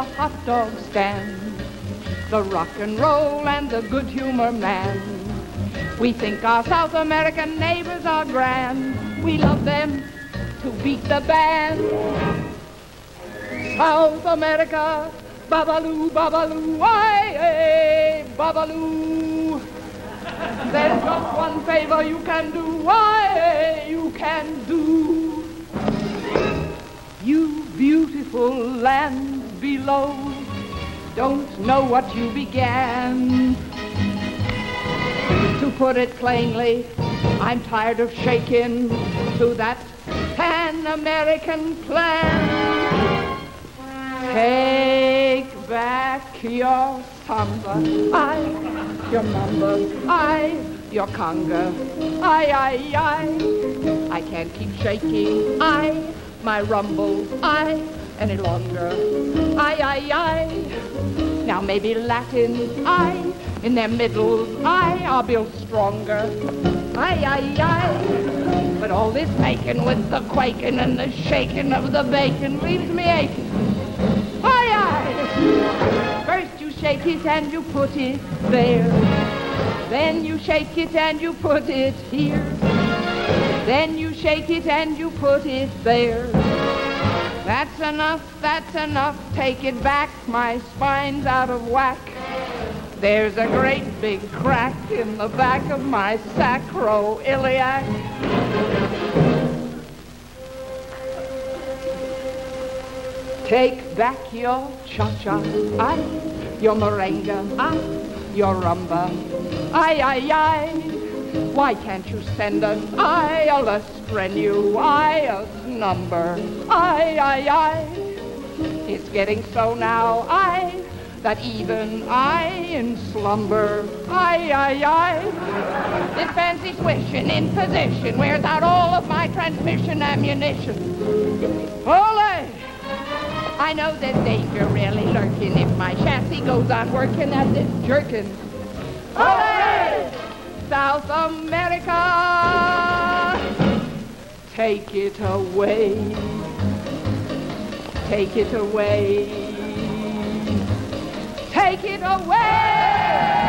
the hot dog stand, the rock and roll and the good humor man. We think our South American neighbors are grand. We love them to beat the band. South America, babaloo, babaloo, aye, babaloo. There's just one favor you can do, aye, you can do. You beautiful lands below don't know what you began. To put it plainly, I'm tired of shaking to that Pan-American plan. Take back your samba, your mamba, your conga, I can't keep shaking, my rumble, any longer, Now maybe Latin, in their middle, I'll build stronger, But all this making with the quaking and the shaking of the bacon leaves me aching, First you shake it and you put it there. Then you shake it and you put it here. Then you shake it and you put it there. That's enough, take it back, my spine's out of whack. There's a great big crack in the back of my sacroiliac. Take back your cha-cha, your merengue, your rumba, Why can't you send us, a strenuous number, It's getting so now, that even I in slumber, This fancy swishing in position wears out all of my transmission ammunition. Ole! I know there's danger really lurking if my chassis goes on working at this jerkin. Hooray! South America, take it away. Take it away. Take it away!